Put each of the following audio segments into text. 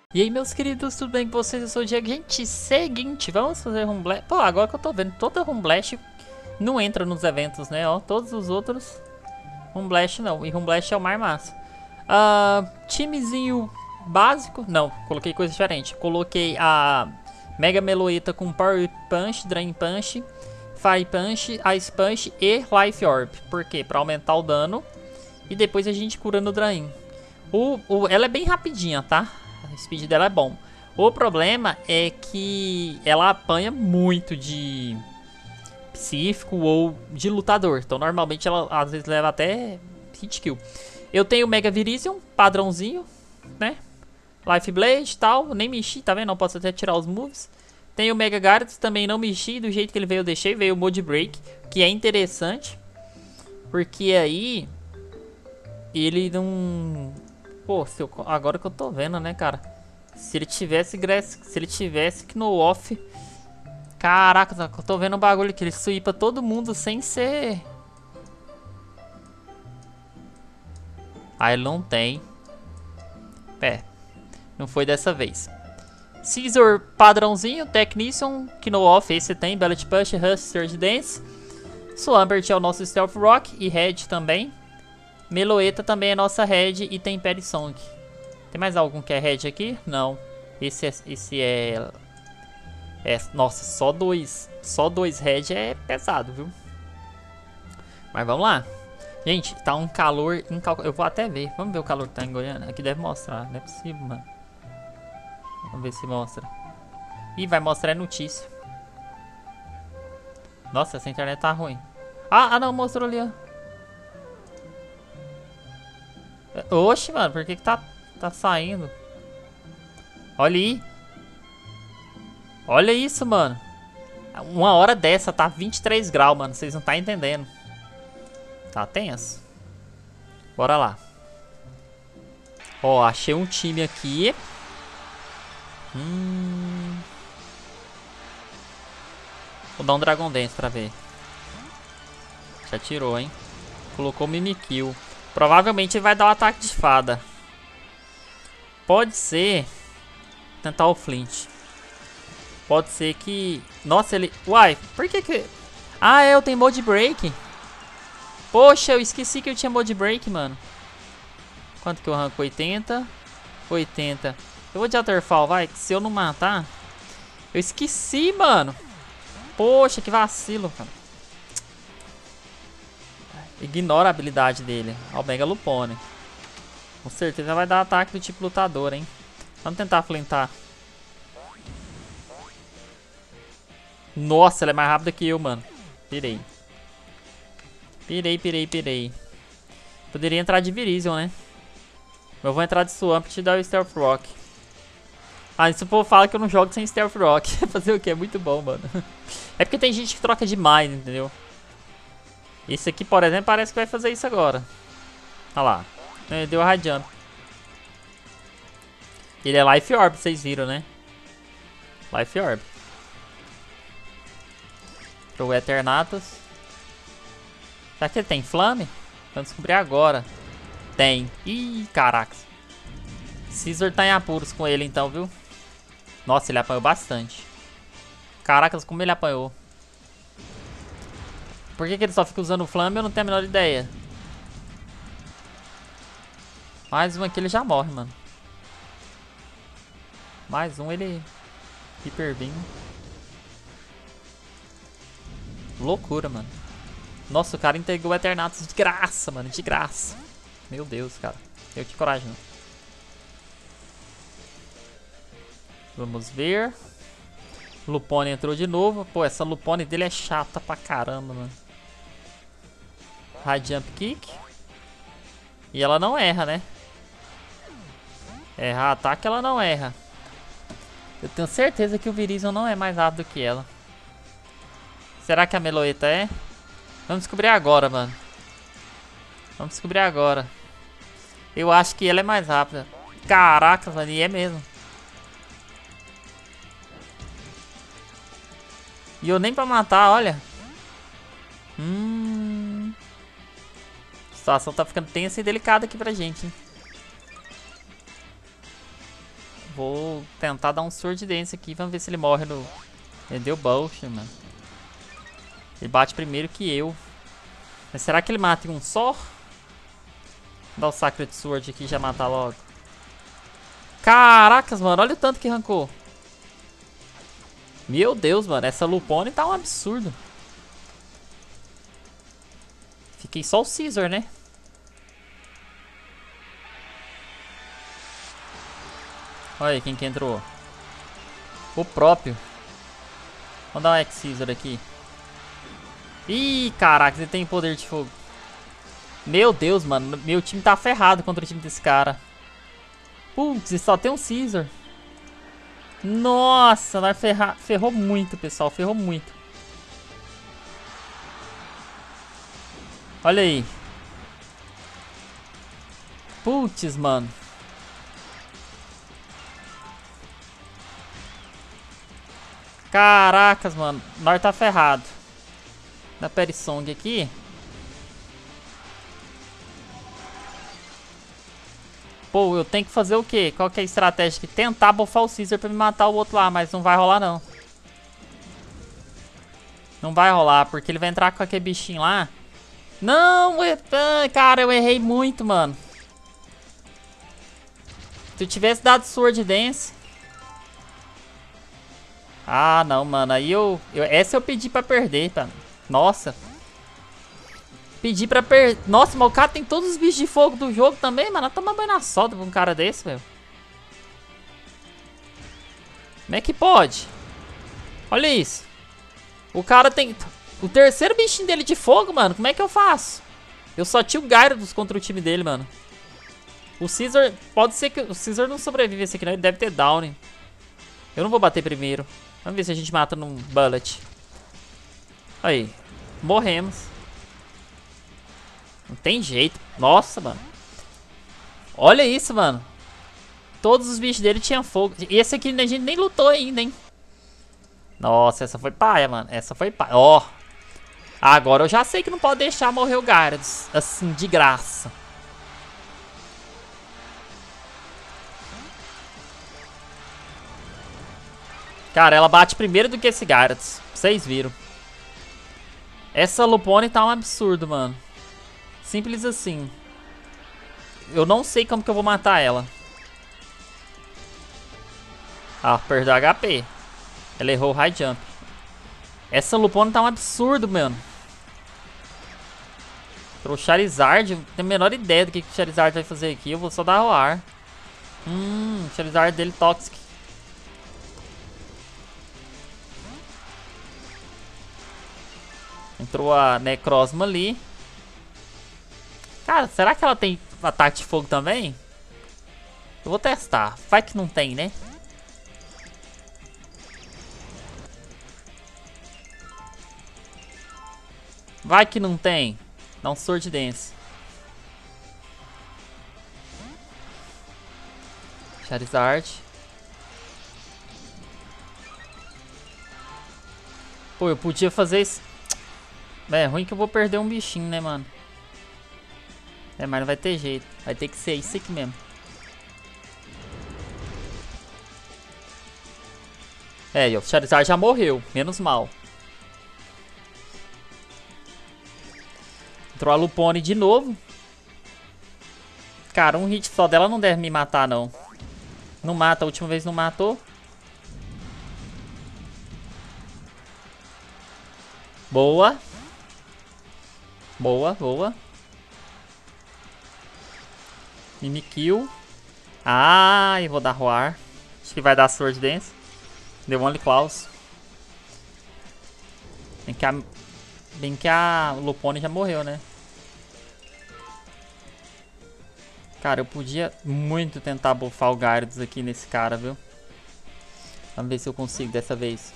E aí, meus queridos, tudo bem com vocês? Eu sou o Diego. Gente, seguinte, vamos fazer Rumblast. Pô, agora que eu tô vendo, toda Rumblast não entra nos eventos, né? Ó, todos os outros, Rumblast não. E Rumblast é o mais massa. Timezinho básico. Não, coloquei coisa diferente. Coloquei a Mega Meloetta com Power Punch, Drain Punch, Fire Punch, Ice Punch e Life Orb. Por quê? Pra aumentar o dano. E depois a gente cura no Drain. Ela é bem rapidinha, tá? O speed dela é bom. O problema é que ela apanha muito de psíquico ou de lutador. Então normalmente ela às vezes leva até hit kill. Eu tenho o Mega Virizion, padrãozinho, né? Life Blade e tal, nem mexi, tá vendo? Não posso até tirar os moves. Tenho o Mega Gyarados, também não mexi, do jeito que ele veio eu deixei. Veio o Mode Break, que é interessante. Porque aí ele não... Pô, agora que eu tô vendo, né, cara? Se ele tivesse no off. Caraca, eu tô vendo um bagulho que ele sweepa todo mundo sem ser. Ah, ele não tem. É, não foi dessa vez. Scizor padrãozinho, Technician, que no off esse tem, Bullet Punch, Rush, Surge Dance. Swampert é o nosso Stealth Rock e Red também. Meloetta também é nossa Red e tem Perry Song. Tem mais algum que é Red aqui? Não. Esse é... Nossa, só dois Red é pesado, viu? Mas vamos lá. Gente, tá um calor incalculável. Eu vou até ver. Vamos ver o calor que tá em Goiânia. Aqui deve mostrar. Não é possível, mano. Vamos ver se mostra. Ih, vai mostrar notícia. Nossa, essa internet tá ruim. Ah, não, mostrou ali, ó. Oxe, mano, por que tá saindo? Olha aí. Olha isso, mano. Uma hora dessa tá 23 graus, mano. Vocês não tá entendendo. Tá tenso. Bora lá. Ó, achei um time aqui. Vou dar um Dragon Dance pra ver. Já tirou, hein? Colocou Mimikyu. Provavelmente ele vai dar o ataque de fada. Pode ser. Tentar o Flint. Pode ser que... Nossa, ele... Uai, por que que... Ah, eu tenho Mode Break. Poxa, eu esqueci que eu tinha Mode Break, mano. Quanto que eu arranco? 80. 80. Eu vou de Waterfall, vai. Que se eu não matar... Eu esqueci, mano. Poxa, que vacilo, cara. Ignora a habilidade dele. Ó, o Mega Lupone. Com certeza vai dar ataque do tipo lutador, hein. Vamos tentar flintar. Nossa, ela é mais rápida que eu, mano. Pirei. Pirei. Poderia entrar de Virizion, né? Eu vou entrar de Swampert e dar o Stealth Rock. Ah, isso o povo fala que eu não jogo sem Stealth Rock. Fazer o que? É muito bom, mano. É porque tem gente que troca demais, entendeu? Esse aqui, por exemplo, parece que vai fazer isso agora. Olha lá. Ele deu High Jump. Ele é Life Orb, vocês viram, né? Life Orb. Pro Eternatus. Será que ele tem Flame? Vamos descobrir agora. Tem. Ih, caraca. Scizor tá em apuros com ele então, viu? Nossa, ele apanhou bastante. Caracas, como ele apanhou. Por que ele só fica usando o Flame? Eu não tenho a menor ideia. Mais um aqui ele já morre, mano. Mais um ele... Hyper Beam. Loucura, mano. Nossa, o cara entregou o Eternatus de graça, mano. De graça. Meu Deus, cara. Eu que coragem. Não. Vamos ver. Lupone entrou de novo. Pô, essa Lupone dele é chata pra caramba, mano. High Jump Kick. E ela não erra, né? Errar ataque, ela não erra. Eu tenho certeza que o Virizion não é mais rápido que ela. Será que a Meloetta é? Vamos descobrir agora, mano. Vamos descobrir agora. Eu acho que ela é mais rápida. Caraca, mano, e é mesmo. E eu nem pra matar, olha. A situação tá ficando tensa e delicada aqui pra gente, hein? vou tentar dar um Sword Dance aqui. Vamos ver se ele morre no... Ele deu bullshit, mano. Ele bate primeiro que eu. Mas será que ele mata em um só? Vou dar o Sacred Sword aqui e já matar logo. Caracas, mano. Olha o tanto que arrancou. Meu Deus, mano. Essa Lupone tá um absurdo. Fiquei só o Caesar, né? Olha aí quem que entrou. O próprio. Vamos dar um X-Caesar aqui. Ih, caraca, ele tem poder de fogo. Meu Deus, mano. Meu time tá ferrado contra o time desse cara. Putz, só tem um Caesar. Nossa, nós ferrou muito, pessoal. Ferrou muito. Olha aí. Putz, mano. Caracas, mano. Nós tá ferrado. Da Perisong aqui. Pô, eu tenho que fazer o quê? Qual que é a estratégia aqui? Tentar buffar o Caesar pra me matar o outro lá, mas não vai rolar não. Não vai rolar, porque ele vai entrar com aquele bichinho lá. Não, cara, eu errei muito, mano. Se eu tivesse dado Sword Dance... Ah, não, mano. Aí essa eu pedi pra perder, tá? Nossa. Pedi pra perder. Nossa, mas o cara tem todos os bichos de fogo do jogo também, mano. Toma banho na soda pra um cara desse, velho. Como é que pode? Olha isso. O cara tem o terceiro bichinho dele de fogo, mano. Como é que eu faço? Eu só tinha o Gyarados contra o time dele, mano. O Caesar... Pode ser que o Caesar não sobrevive esse aqui, não. Ele deve ter Downing. Eu não vou bater primeiro. Vamos ver se a gente mata num bullet. Aí. Morremos. Não tem jeito. Nossa, mano. Olha isso, mano. Todos os bichos dele tinham fogo. E esse aqui a gente nem lutou ainda, hein. Nossa, essa foi paia, mano. Essa foi paia. Ó. Agora eu já sei que não pode deixar morrer o Gyarados. Assim, de graça. Cara, ela bate primeiro do que esse Gyarados. Vocês viram. Essa Lupone tá um absurdo, mano. Simples assim. Eu não sei como que eu vou matar ela. Ah, perdeu HP. Ela errou o high jump. Essa Lupone tá um absurdo, mano. Pro Charizard, não tenho a menor ideia do que o Charizard vai fazer aqui. Eu vou só dar o ar. O Charizard dele Toxic. Entrou a Necrozma ali. Cara, será que ela tem ataque de fogo também? Eu vou testar. Vai que não tem, né? Vai que não tem. Dá um Sword Dance. Charizard. Pô, eu podia fazer isso. É ruim que eu vou perder um bichinho, né, mano? É, mas não vai ter jeito. Vai ter que ser isso aqui mesmo. É, e o Charizard já morreu. Menos mal. Entrou a Lupone de novo. Cara, um hit só dela não deve me matar, não. Não mata. A última vez não matou. Boa. Boa, boa. Mimikyu. Ah, eu vou dar Roar. Acho que vai dar Sword Dance. Deu Only Claws. Bem que a Lupone já morreu, né? Cara, eu podia muito tentar buffar o Gyarados aqui nesse cara, viu? Vamos ver se eu consigo dessa vez.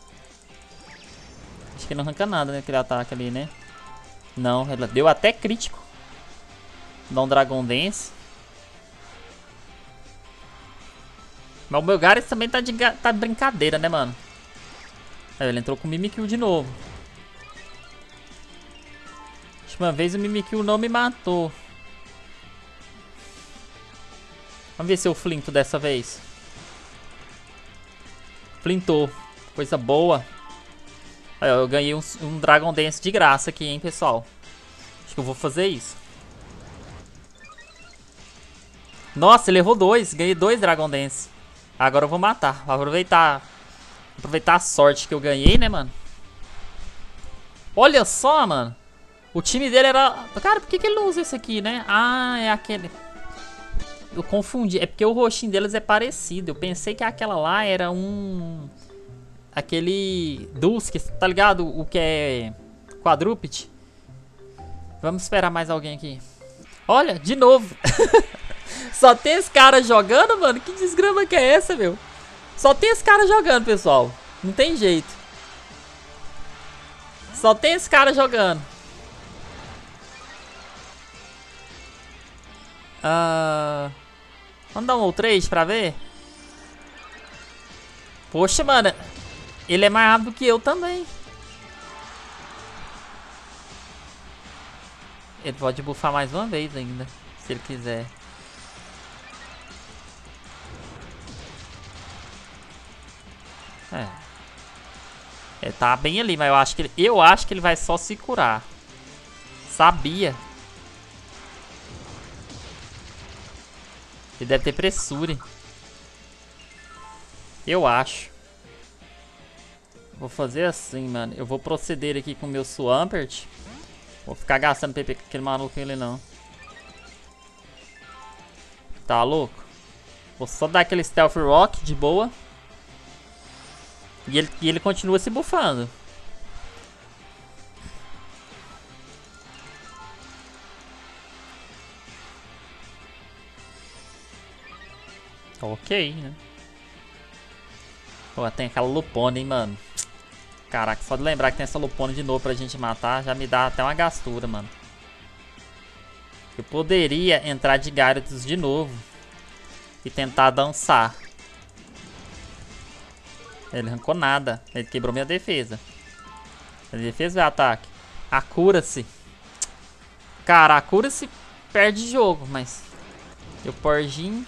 Acho que não arranca nada, né? Aquele ataque ali, né? Não, ela deu até crítico. Dá um Dragon Dance. Mas o meu Gyarados também tá de brincadeira, né, mano? Aí ele entrou com o Mimikyu de novo. Última vez o Mimikyu não me matou. Vamos ver se eu flinto dessa vez. Flintou. Coisa boa. Aí, ó, eu ganhei um Dragon Dance de graça aqui, hein, pessoal. Acho que eu vou fazer isso. Nossa, ele errou 2. Ganhei 2 Dragon Dance. Agora eu vou matar. Vou aproveitar a sorte que eu ganhei, né, mano? Olha só, mano. O time dele era... Cara, por que ele não usa esse aqui, né? Ah, é aquele... Eu confundi. É porque o roxinho deles é parecido. Eu pensei que aquela lá era um... Aquele... Dusk, tá ligado? O que é... Quadrúpede. Vamos esperar mais alguém aqui. Olha, de novo. Só tem esse cara jogando, mano. Que desgrama que é essa, meu? Só tem esse cara jogando, pessoal. Não tem jeito. Só tem esse cara jogando. Vamos dar um outrage pra ver? Poxa, mano. Ele é mais rápido que eu também. Ele pode buffar mais uma vez ainda, se ele quiser. Ele tá bem ali, mas eu acho que ele vai só se curar. Sabia. Ele deve ter pressure. Eu acho. Vou fazer assim, mano. Eu vou proceder aqui com o meu Swampert. Vou ficar gastando PP com aquele maluco ali, não. Tá louco? Vou só dar aquele Stealth Rock de boa. E ele continua se buffando. Ok, né? Pô, tem aquela Lupone, hein, mano. Caraca, só de lembrar que tem essa Lupone de novo pra gente matar, já me dá até uma gastura, mano. Eu poderia entrar de Gyarados de novo e tentar dançar. Ele arrancou nada. Ele quebrou minha defesa. A defesa é ataque. A cura-se. Cara, a cura-se perde jogo, mas... Eu porjinho.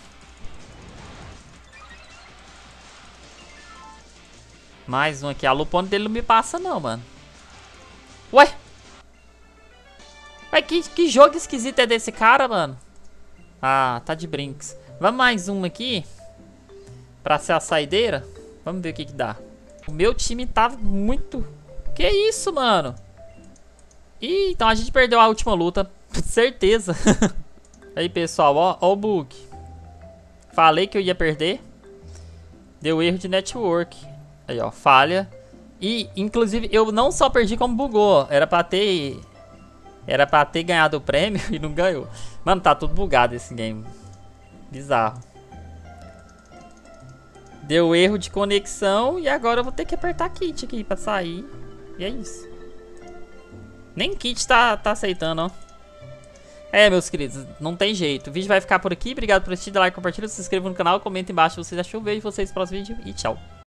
Mais um aqui. A Lupone dele não me passa não, mano. Ué? Ué, que jogo esquisito é desse cara, mano? Ah, tá de brinks. Vamos mais um aqui. Pra ser a saideira. Vamos ver o que dá. O meu time tá muito... Que isso, mano? Ih, então a gente perdeu a última luta. Certeza. Aí, pessoal, ó o bug. Falei que eu ia perder. Deu erro de network. Aí, ó, falha. E, inclusive, eu não só perdi como bugou. Era pra ter ganhado o prêmio e não ganhou. Mano, tá tudo bugado esse game. Bizarro. Deu erro de conexão e agora eu vou ter que apertar kit aqui pra sair. E é isso. Nem kit tá aceitando, ó. É, meus queridos, não tem jeito. O vídeo vai ficar por aqui. Obrigado por assistir, dá like, compartilha, se inscreva no canal, comenta embaixo se vocês achou. Vejo vocês no próximo vídeo e tchau.